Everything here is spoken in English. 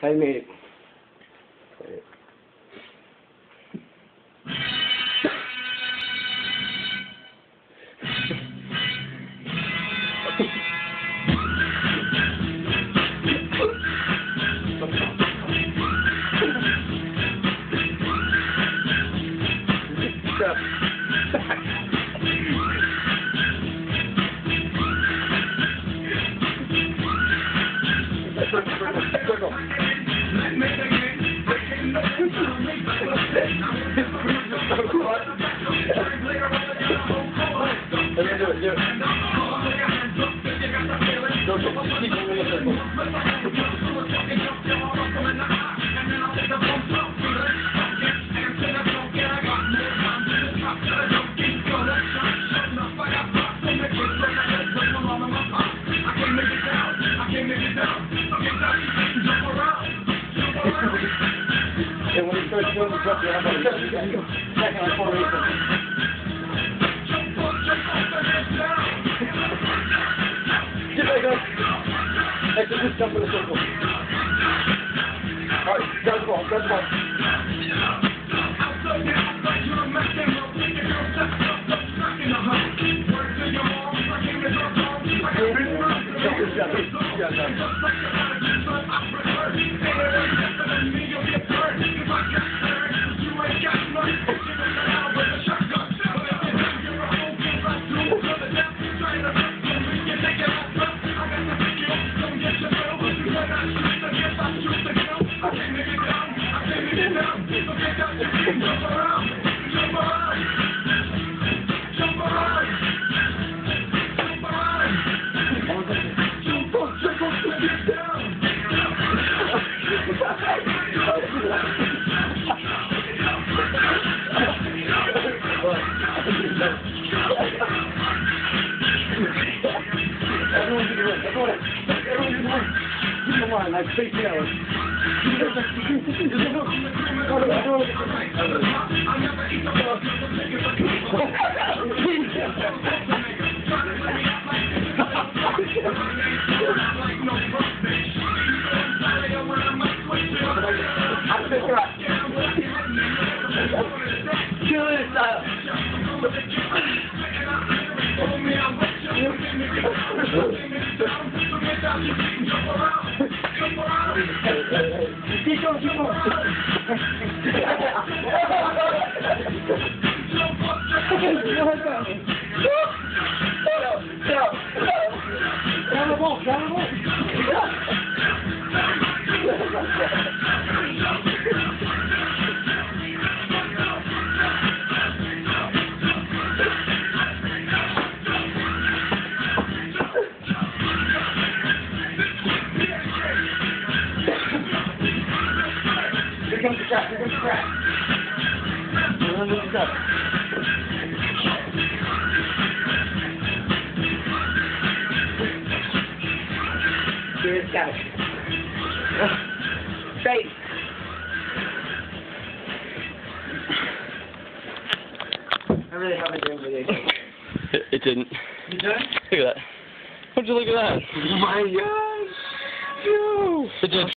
Hey, mate. And when he starts doing the jump, you're like, second on formation. Get back up. Actually, just jump in a circle. Alright, grab the ball, grab the ball. Come on, like face down. Killer style. Keep going, keep going. Down the ball, down the ball. Here comes the crack, here comes the crack. Under the cup. Serious catch. Straight. I really have a dream today. It didn't. You done? Look at that. Would you look at that? Oh my gosh! It did.